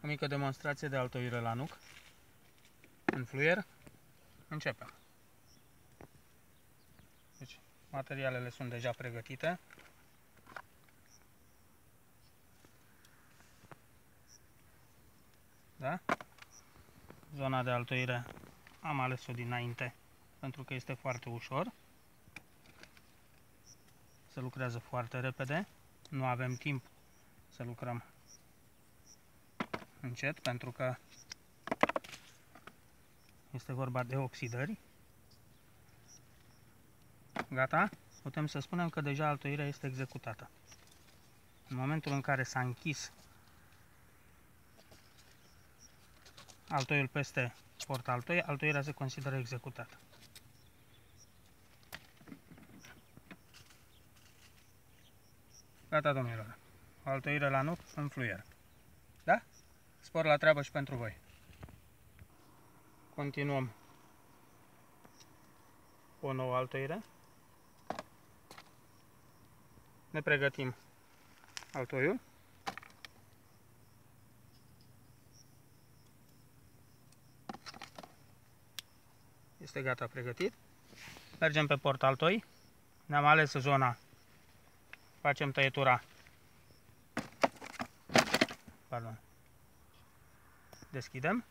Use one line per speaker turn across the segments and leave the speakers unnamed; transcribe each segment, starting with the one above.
O mică demonstrație de altoire la nuc. În fluier. Începem. Deci, materialele sunt deja pregătite. Da? Zona de altoire am ales-o dinainte pentru că este foarte ușor. Se lucrează foarte repede. Nu avem timp să lucrăm încet pentru că este vorba de oxidări. Gata? Putem să spunem că deja altoirea este executată. În momentul în care s-a închis altoiul peste portaltoi, altoirea se consideră executată. Gata, domnilor. Altoire la nuc în fluier. Da? Spor la treabă și pentru voi. Continuăm cu o nouă altoire. Ne pregătim altoiul. Este gata pregătit. Mergem pe portaltoi. Ne-am ales zona. Facem tăietura. Pardon. Deschidem.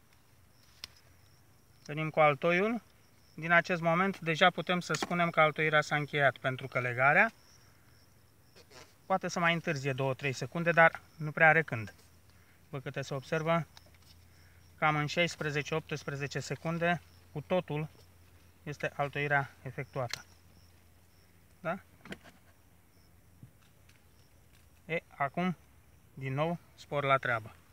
Venim cu altoiul. Din acest moment deja putem să spunem că altoirea s-a încheiat, pentru că legarea poate să mai întârzie 2-3 secunde, dar nu prea are când. După câte se observă, cam în 16-18 secunde cu totul este altoirea efectuată. Da? Acum, din nou, spor la treabă.